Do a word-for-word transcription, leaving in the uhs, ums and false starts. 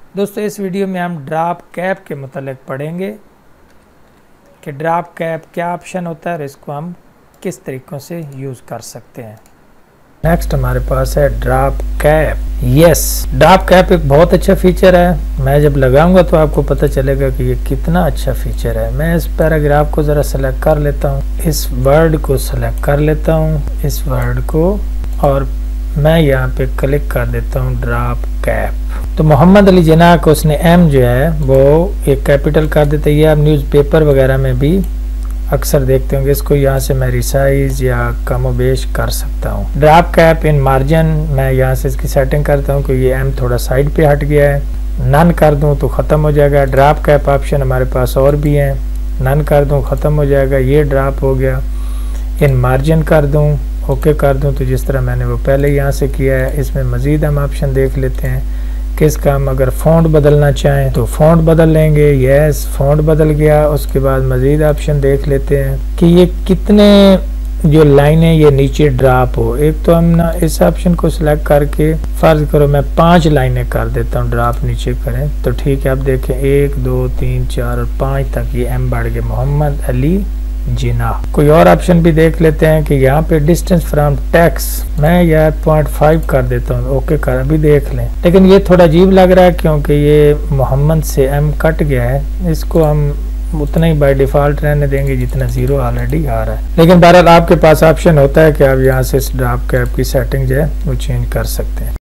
दोस्तों इस वीडियो में हम ड्रॉप कैप के मतलब पढ़ेंगे कि ड्रॉप कैप क्या ऑप्शन होता है और इसको हम किस तरीक़ों से यूज़ कर सकते हैं। नेक्स्ट हमारे पास है drop cap. Yes, drop cap एक बहुत अच्छा फीचर है। मैं जब लगाऊंगा तो आपको पता चलेगा कि ये कितना अच्छा फीचर है। मैं इस पैराग्राफ को ज़रा सेलेक्ट कर लेता हूँ, इस वर्ड को सेलेक्ट कर लेता हूँ, इस वर्ड को, और मैं यहाँ पे क्लिक कर देता हूँ ड्रॉप कैप। तो मोहम्मद अली जिन्ना को उसने एम जो है वो एक कैपिटल कर देता है। ये आप न्यूज़पेपर वगैरह में भी अक्सर देखते होंगे। इसको यहाँ से मैं रिसाइज या कमोबेश कर सकता हूँ। ड्रॉप कैप इन मार्जिन, मैं यहाँ से इसकी सेटिंग करता हूँ कि ये एम थोड़ा साइड पे हट गया है। नन कर दूँ तो ख़त्म हो जाएगा। ड्रॉप कैप ऑप्शन हमारे पास और भी हैं। नन कर दूँ ख़त्म हो जाएगा, ये ड्रॉप हो गया। इन मार्जिन कर दूँ, ओके कर दूँ तो जिस तरह मैंने वो पहले यहाँ से किया है। इसमें मज़ीद हम ऑप्शन देख लेते हैं किसका। हम अगर फ़ॉन्ट बदलना चाहें तो फ़ॉन्ट बदल लेंगे। यस, फ़ॉन्ट बदल गया। उसके बाद मज़ीद ऑप्शन देख लेते हैं कि ये कितने जो लाइनें ये नीचे ड्रॉप हो। एक तो हम ना इस ऑप्शन को सिलेक्ट करके फ़र्ज़ करो मैं पांच लाइनें कर देता हूँ, ड्रॉप नीचे करें तो ठीक है। अब देखें एक दो तीन चार और पाँच तक ये एम बढ़ गए, मोहम्मद अली जिन्ना। कोई और ऑप्शन भी देख लेते हैं कि यहाँ पे डिस्टेंस फ्रॉम टेक्स्ट मैं यार पॉइंट फाइव कर देता हूँ, ओके कर। अभी देख लें, लेकिन ये थोड़ा अजीब लग रहा है क्योंकि ये मोहम्मद से एम कट गया है। इसको हम उतना ही बाय डिफ़ॉल्ट रहने देंगे जितना ज़ीरो ऑलरेडी आ रहा है। लेकिन बहरहाल आपके पास ऑप्शन होता है कि आप यहाँ से इस ड्रॉप कैप की सेटिंग जो है वो चेंज कर सकते हैं।